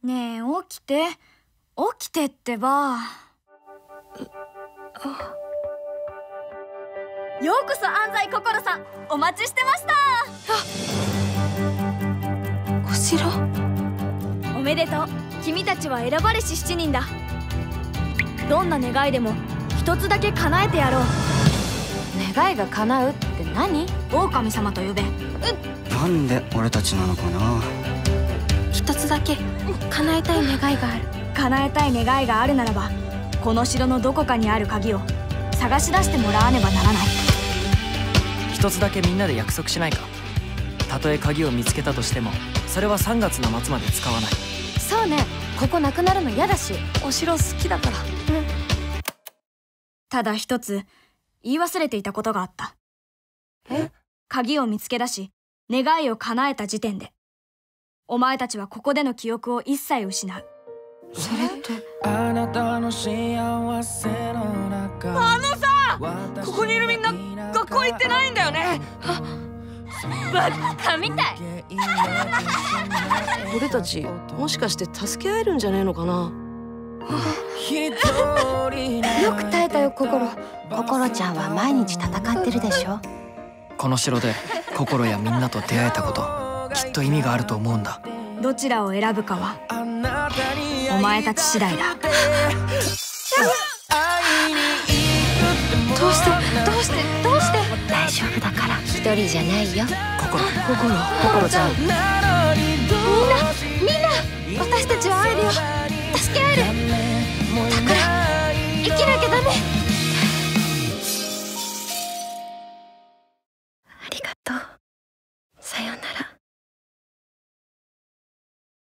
ねえ、起きて。起きてってば。ようこそ安西心さん、お待ちしてました。 小四郎、 おめでとう。君たちは選ばれし7人だ。どんな願いでも一つだけ叶えてやろう。 願いが叶うって何？ 狼様と呼べ。 なんで俺たちなのかな。 一つだけ叶えたい願いがある。 叶えたい願いがあるならば、この城のどこかにある鍵を探し出してもらわねばならない。 一つだけみんなで約束しないか。たとえ鍵を見つけたとしても、それは3月の末まで使わない。 そうね、ここなくなるの嫌だし、お城好きだから。 ただ一つ言い忘れていたことがあった。鍵を見つけ出し願いを叶えた時点で、お前たちはここでの記憶を一切失う。 それってあなたの幸せの中。 ここにいるみんな学校行ってないんだよね。 バカみたい。 俺たちもしかして助け合えるんじゃねえのかな。 よく耐えたよ、心。心ちゃんは毎日戦ってるでしょ。 この城で心やみんなと出会えたこと、きっと意味があると思うんだ。 どちらを選ぶかはお前たち次第だ。 どうして大丈夫だから。一人じゃないよ。 心ちゃん。 みんな私たちを会えるよ。